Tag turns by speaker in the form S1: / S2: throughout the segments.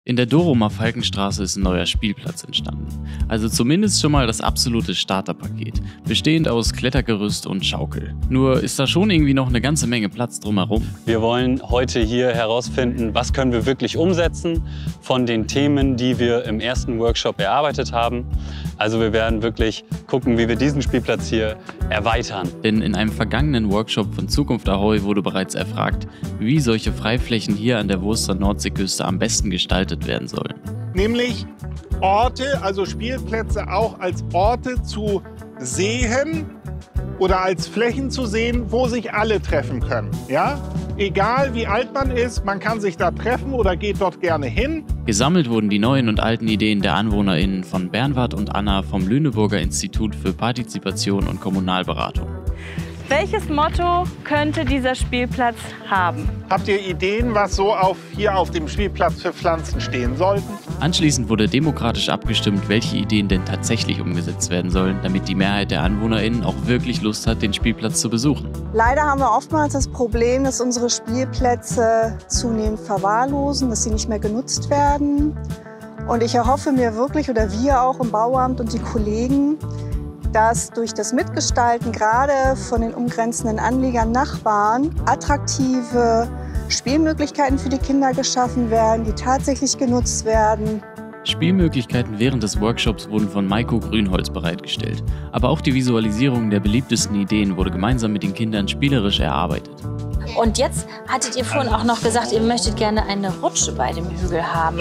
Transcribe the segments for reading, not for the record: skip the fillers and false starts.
S1: In der Doromer Falkenstraße ist ein neuer Spielplatz entstanden. Also zumindest schon mal das absolute Starterpaket, bestehend aus Klettergerüst und Schaukel. Nur ist da schon irgendwie noch eine ganze Menge Platz drumherum.
S2: Wir wollen heute hier herausfinden, was können wir wirklich umsetzen von den Themen, die wir im ersten Workshop erarbeitet haben. Also wir werden wirklich gucken, wie wir diesen Spielplatz hier erweitern.
S1: Denn in einem vergangenen Workshop von Zukunft Ahoi wurde bereits erfragt, wie solche Freiflächen hier an der Wurster Nordseeküste am besten gestaltet werden sollen.
S3: Nämlich Orte, also Spielplätze auch als Orte zu sehen oder als Flächen zu sehen, wo sich alle treffen können. Ja? Egal wie alt man ist, man kann sich da treffen oder geht dort gerne hin.
S1: Gesammelt wurden die neuen und alten Ideen der AnwohnerInnen von Bernward und Anna vom Lüneburger Institut für Partizipation und Kommunalberatung.
S4: Welches Motto könnte dieser Spielplatz haben?
S3: Habt ihr Ideen, was so hier auf dem Spielplatz für Pflanzen stehen sollten?
S1: Anschließend wurde demokratisch abgestimmt, welche Ideen denn tatsächlich umgesetzt werden sollen, damit die Mehrheit der AnwohnerInnen auch wirklich Lust hat, den Spielplatz zu besuchen.
S5: Leider haben wir oftmals das Problem, dass unsere Spielplätze zunehmend verwahrlosen, dass sie nicht mehr genutzt werden. Und ich erhoffe mir wirklich, oder wir auch im Bauamt und die Kollegen, dass durch das Mitgestalten gerade von den umgrenzenden Anliegern, Nachbarn, attraktive Spielmöglichkeiten für die Kinder geschaffen werden, die tatsächlich genutzt werden.
S1: Spielmöglichkeiten während des Workshops wurden von Maiko Grünholz bereitgestellt. Aber auch die Visualisierung der beliebtesten Ideen wurde gemeinsam mit den Kindern spielerisch erarbeitet.
S6: Und jetzt hattet ihr vorhin auch noch gesagt, ihr möchtet gerne eine Rutsche bei dem Hügel haben.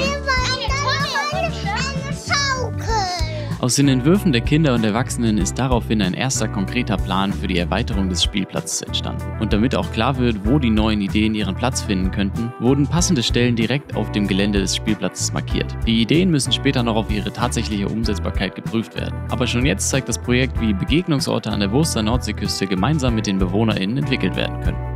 S1: Aus den Entwürfen der Kinder und Erwachsenen ist daraufhin ein erster konkreter Plan für die Erweiterung des Spielplatzes entstanden. Und damit auch klar wird, wo die neuen Ideen ihren Platz finden könnten, wurden passende Stellen direkt auf dem Gelände des Spielplatzes markiert. Die Ideen müssen später noch auf ihre tatsächliche Umsetzbarkeit geprüft werden. Aber schon jetzt zeigt das Projekt, wie Begegnungsorte an der Wurster Nordseeküste gemeinsam mit den BewohnerInnen entwickelt werden können.